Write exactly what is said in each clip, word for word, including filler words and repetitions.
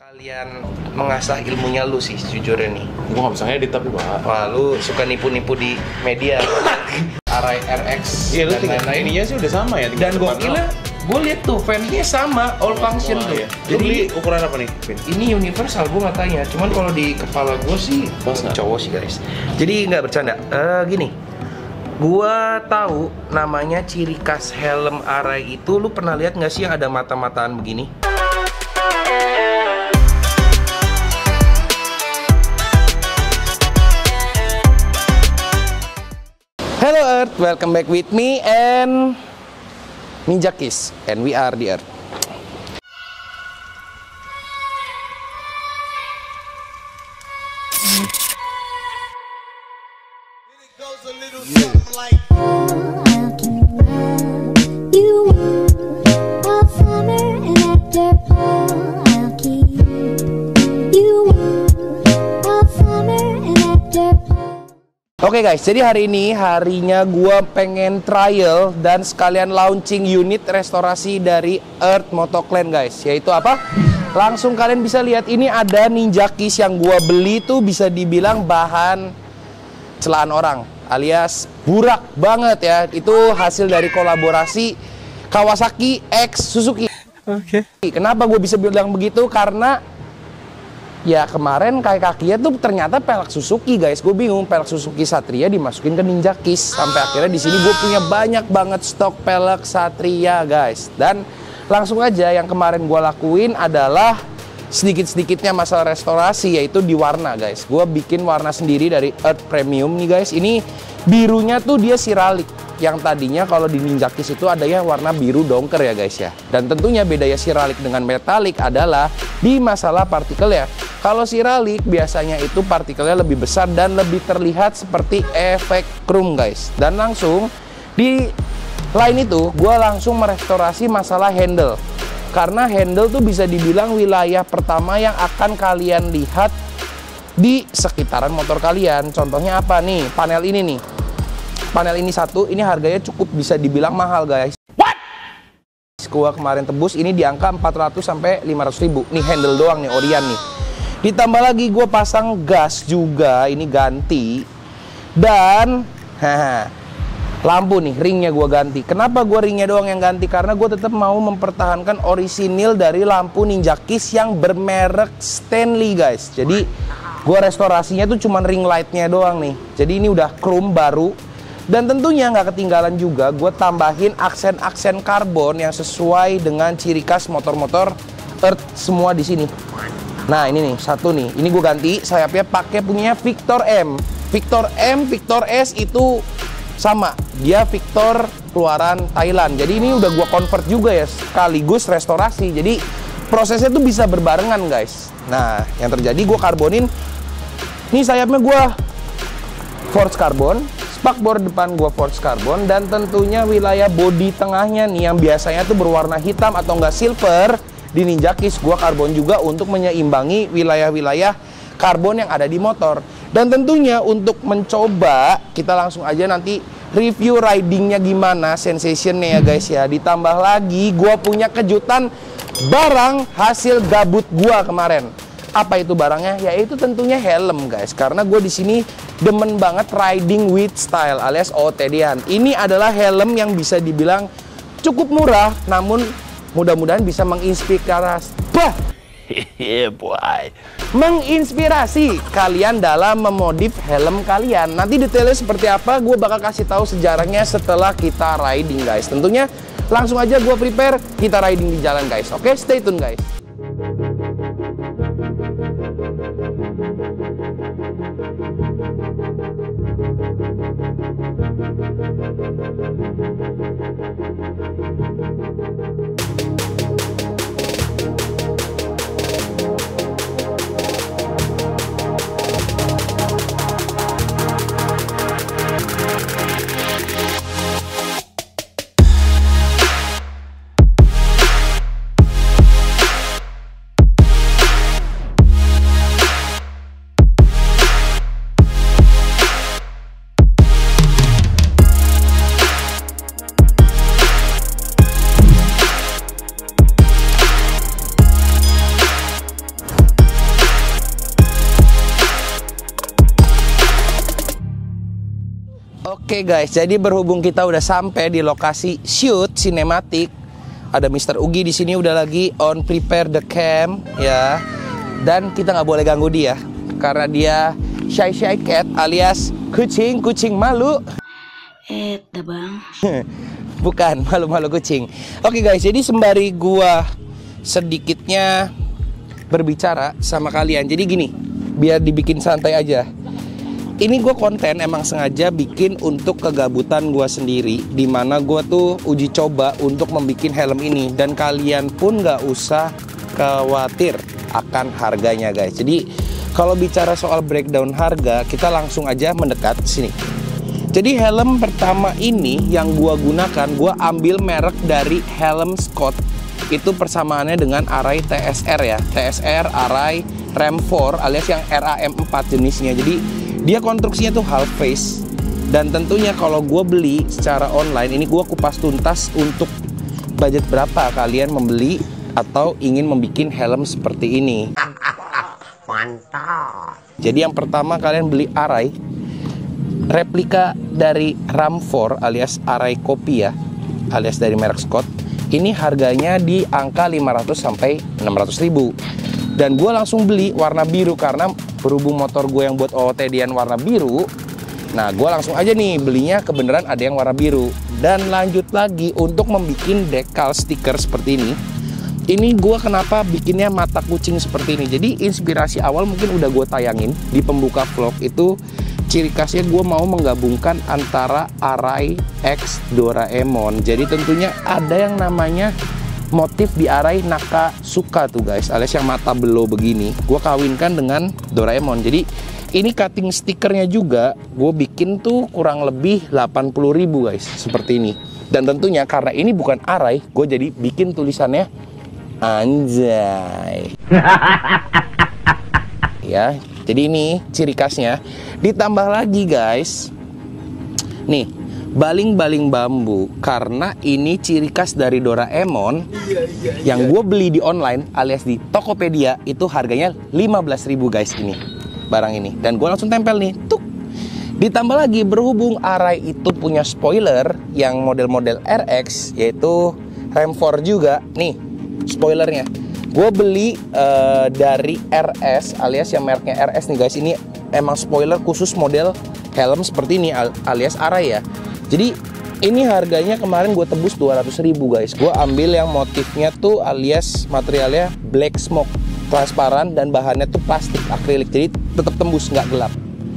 Kalian mengasah ilmunya lu sih jujurnya nih. Gua nggak bisa ngedit tapi pak. Wah, lu suka nipu-nipu di media. R I R X Iya, lu dan tinggal lain-lain. ininya sih udah sama ya. Dan gokilnya, gue liat tuh fansnya sama, all function oh, tuh. iya. Jadi beli ukuran apa nih, Vin? ini universal, gue nggak tanya. Cuman kalau di kepala gue sih Pas nggak? cowok sih guys. Jadi nggak bercanda. Eh gini, gua tahu namanya ciri khas helm R I itu. Lu pernah lihat nggak sih yang ada mata-mataan begini? Hello Earth, welcome back with me and Ninja Kiss, and we are the Earth. Oke okay guys, jadi hari ini harinya gua pengen trial dan sekalian launching unit restorasi dari Earth Motoclan guys. Yaitu apa? Langsung kalian bisa lihat ini ada Ninja Kiss yang gua beli tuh bisa dibilang bahan celaan orang, alias burak banget ya. Itu hasil dari kolaborasi Kawasaki X Suzuki. Oke. Okay. Kenapa gue bisa bilang begitu? Karena ya kemarin kaki-kakinya tuh ternyata pelek Suzuki guys. Gue bingung, pelek Suzuki Satria dimasukin ke Ninja Kiss. Sampai akhirnya di sini gue punya banyak banget stok pelek Satria guys. Dan langsung aja yang kemarin gue lakuin adalah sedikit-sedikitnya masalah restorasi, yaitu di warna guys. Gue bikin warna sendiri dari Earth Premium nih guys. Ini birunya tuh dia siralik. Yang tadinya kalau di Ninja Kiss itu adanya warna biru dongker ya guys ya. Dan tentunya bedanya siralik dengan metalik adalah di masalah partikel ya. Kalau siralik biasanya itu partikelnya lebih besar dan lebih terlihat seperti efek chrome guys. Dan langsung di lain itu gue langsung merestorasi masalah handle. Karena handle tuh bisa dibilang wilayah pertama yang akan kalian lihat di sekitaran motor kalian. Contohnya apa nih? Panel ini nih. Panel ini satu, ini harganya cukup bisa dibilang mahal guys. What? Gua kemarin tebus ini di angka empat ratus sampai lima ratus ribu. Nih handle doang nih, Orion nih. Ditambah lagi gue pasang gas juga, ini ganti. Dan haha, lampu nih, ringnya gue ganti. Kenapa gue ringnya doang yang ganti? Karena gue tetap mau mempertahankan orisinil dari lampu Ninja Kiss yang bermerek Stanley guys. Jadi gue restorasinya tuh cuman ring lightnya doang nih. Jadi ini udah chrome baru. Dan tentunya nggak ketinggalan juga gue tambahin aksen-aksen karbon yang sesuai dengan ciri khas motor-motor Earth semua di sini. Nah ini nih satu nih, ini gue ganti sayapnya pakai punya Victor M. Victor M, Victor S itu sama, dia Victor keluaran Thailand. Jadi ini udah gue convert juga ya, sekaligus restorasi. Jadi prosesnya tuh bisa berbarengan guys. Nah yang terjadi gue karbonin, nih sayapnya gue forged carbon. Spakbor depan gua forged carbon, dan tentunya wilayah bodi tengahnya nih yang biasanya tuh berwarna hitam atau enggak silver di Ninja Kiss gua karbon juga untuk menyeimbangi wilayah-wilayah karbon yang ada di motor. Dan tentunya untuk mencoba kita langsung aja nanti review ridingnya gimana, sensationnya ya guys ya. Ditambah lagi gua punya kejutan barang hasil gabut gua kemarin. Apa itu barangnya? Yaitu tentunya helm guys. Karena gue di sini demen banget riding with style alias O T D-an. Ini adalah helm yang bisa dibilang cukup murah, namun mudah-mudahan bisa menginspirasi. Bah! Yeah, boy. Menginspirasi kalian dalam memodif helm kalian. Nanti detailnya seperti apa, gue bakal kasih tahu sejarahnya setelah kita riding guys. Tentunya langsung aja gue prepare, kita riding di jalan guys. Oke, stay tune guys. Oke guys, jadi berhubung kita udah sampai di lokasi shoot sinematik, ada mister Ugi di sini udah lagi on prepare the cam ya, dan kita nggak boleh ganggu dia karena dia shy shy cat alias kucing kucing malu. Eh, bang. Bukan malu-malu kucing. Oke guys, jadi sembari gua sedikitnya berbicara sama kalian, jadi gini, biar dibikin santai aja. Ini gue konten emang sengaja bikin untuk kegabutan gue sendiri, dimana gue tuh uji coba untuk membuat helm ini. Dan kalian pun gak usah khawatir akan harganya guys. Jadi kalau bicara soal breakdown harga, kita langsung aja mendekat sini. Jadi helm pertama ini yang gue gunakan, gue ambil merek dari Helm Scott. Itu persamaannya dengan Arai T S R ya, T S R Arai Ram empat alias yang R A M empat jenisnya. Jadi dia konstruksinya tuh half face. Dan tentunya kalau gue beli secara online, ini gue kupas tuntas untuk budget berapa kalian membeli atau ingin membuat helm seperti ini. Mantap. Jadi yang pertama kalian beli Arai replika dari Ram empat alias Arai Copy ya, alias dari merek Scott. Ini harganya di angka lima ratus sampai enam ratus ribu. Dan gue langsung beli warna biru karena berhubung motor gue yang buat O O T D-an warna biru. Nah, gue langsung aja nih belinya kebenaran ada yang warna biru. Dan lanjut lagi untuk membuat dekal stiker seperti ini. Ini gue kenapa bikinnya mata kucing seperti ini. Jadi inspirasi awal mungkin udah gue tayangin di pembuka vlog itu. Ciri khasnya gue mau menggabungkan antara Arai X Doraemon. Jadi tentunya ada yang namanya motif di Arai Nakasuka tuh guys, alias yang mata belo begini. Gue kawinkan dengan Doraemon. Jadi ini cutting stikernya juga gue bikin tuh kurang lebih delapan puluh ribu guys, seperti ini. Dan tentunya karena ini bukan Arai, gue jadi bikin tulisannya anjay. Ya, jadi ini ciri khasnya. Ditambah lagi guys, nih baling-baling bambu, karena ini ciri khas dari Doraemon. Iya, iya, yang gue beli di online alias di Tokopedia itu harganya lima belas ribu guys ini barang ini. Dan gue langsung tempel nih, tuk. Ditambah lagi berhubung Arai itu punya spoiler yang model-model R X, yaitu Ram empat juga. Nih spoilernya gue beli uh, dari R S alias yang mereknya R S nih guys. Ini emang spoiler khusus model helm seperti ini alias Arai ya. Jadi ini harganya kemarin gue tebus dua ratus ribu guys. Gue ambil yang motifnya tuh alias materialnya black smoke, transparan, dan bahannya tuh plastik akrilik. Jadi tetap tembus, nggak gelap.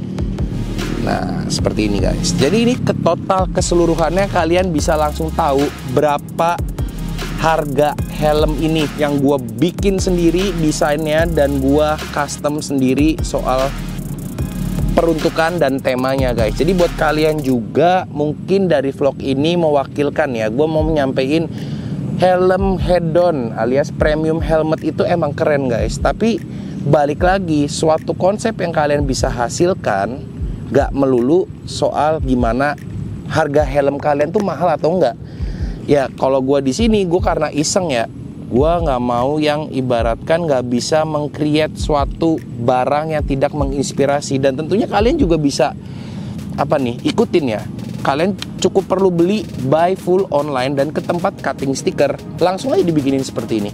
Nah seperti ini guys. Jadi ini ke total keseluruhannya kalian bisa langsung tahu berapa harga helm ini yang gue bikin sendiri desainnya dan gue custom sendiri soal peruntukan dan temanya guys. Jadi buat kalian juga mungkin dari vlog ini mewakilkan ya, gue mau menyampaikan helm head-on alias premium helmet itu emang keren guys. Tapi balik lagi, suatu konsep yang kalian bisa hasilkan gak melulu soal gimana harga helm kalian tuh mahal atau enggak. Ya kalau gue di sini gue karena iseng ya, gue nggak mau yang ibaratkan nggak bisa meng-create suatu barang yang tidak menginspirasi. Dan tentunya kalian juga bisa apa nih ikutin ya. Kalian cukup perlu beli buy full online dan ke tempat cutting stiker langsung aja dibikinin seperti ini.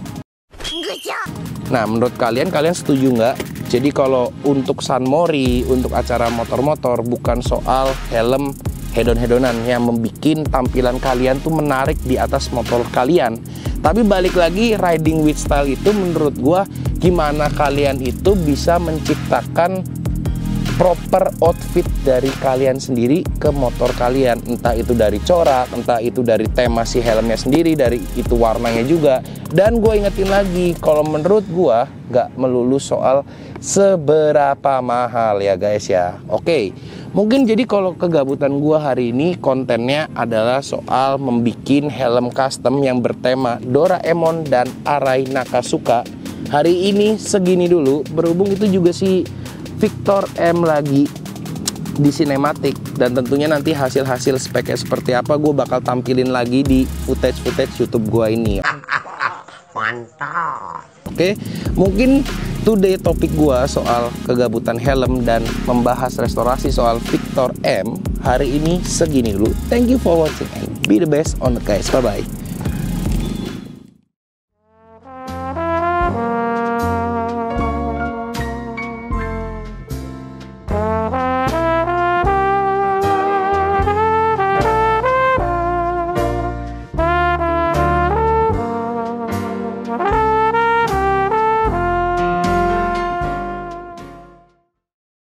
Nah menurut kalian kalian setuju nggak? Jadi kalau untuk Sunmori, untuk acara motor-motor, bukan soal helm hedon-hedonan yang membuat tampilan kalian tuh menarik di atas motor kalian. Tapi balik lagi, riding with style itu menurut gua gimana kalian itu bisa menciptakan proper outfit dari kalian sendiri ke motor kalian. Entah itu dari corak, entah itu dari tema si helmnya sendiri, dari itu warnanya juga. Dan gue ingetin lagi, kalau menurut gua gak melulu soal seberapa mahal ya guys ya. Oke, mungkin jadi kalau kegabutan gua hari ini kontennya adalah soal membikin helm custom yang bertema Doraemon dan Arai Nakasuka. Hari ini segini dulu, berhubung itu juga si Victor M lagi di sinematik, dan tentunya nanti hasil-hasil speknya seperti apa gue bakal tampilin lagi di footage-footage YouTube gua ini. Mantap. Oke, mungkin today topik gua soal kegabutan helm dan membahas restorasi soal Victor M hari ini segini dulu. Thank you for watching and be the best on the guys. Bye bye.